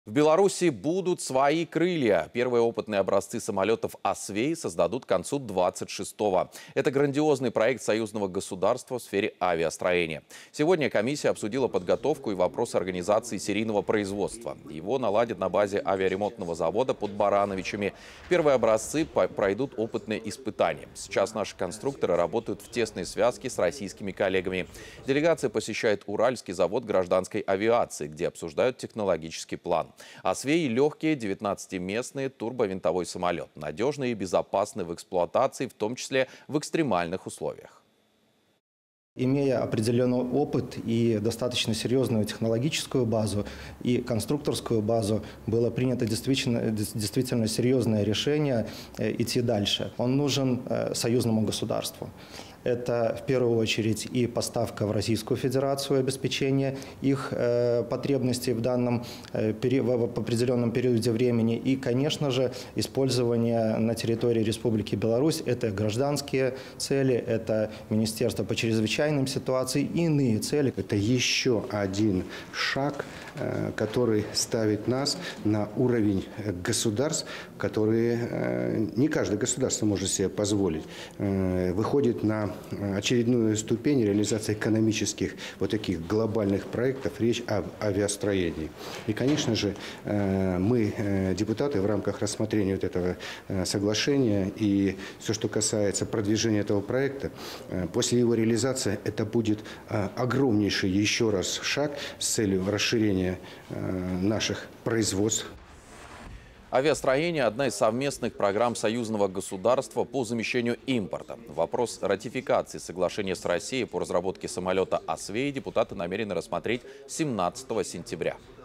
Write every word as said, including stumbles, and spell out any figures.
В Беларуси будут свои крылья. Первые опытные образцы самолетов «Освей» создадут к концу двадцать шестого. Это грандиозный проект союзного государства в сфере авиастроения. Сегодня комиссия обсудила подготовку и вопросы организации серийного производства. Его наладят на базе авиаремонтного завода под Барановичами. Первые образцы пройдут опытные испытания. Сейчас наши конструкторы работают в тесной связке с российскими коллегами. Делегация посещает Уральский завод гражданской авиации, где обсуждают технологический план. «Освей» – легкий девятнадцатиместный турбовинтовой самолет, надежный и безопасный в эксплуатации, в том числе в экстремальных условиях. Имея определенный опыт и достаточно серьезную технологическую базу и конструкторскую базу, было принято действительно, действительно серьезное решение идти дальше. Он нужен союзному государству. Это в первую очередь и поставка в Российскую Федерацию, обеспечение их э, потребностей в данном э, пери в определенном периоде времени. И, конечно же, использование на территории Республики Беларусь. Это гражданские цели, это Министерство по чрезвычайным ситуациям и иные цели. Это еще один шаг, э, который ставит нас на уровень государств, которые э, не каждое государство может себе позволить. Э, выходит на очередную ступень реализации экономических вот таких глобальных проектов, речь об авиастроении. И, конечно же, мы, депутаты, в рамках рассмотрения вот этого соглашения и все, что касается продвижения этого проекта, после его реализации это будет огромнейший еще раз шаг с целью расширения наших производств. Авиастроение – одна из совместных программ союзного государства по замещению импорта. Вопрос ратификации соглашения с Россией по разработке самолета «Освей» депутаты намерены рассмотреть семнадцатого сентября.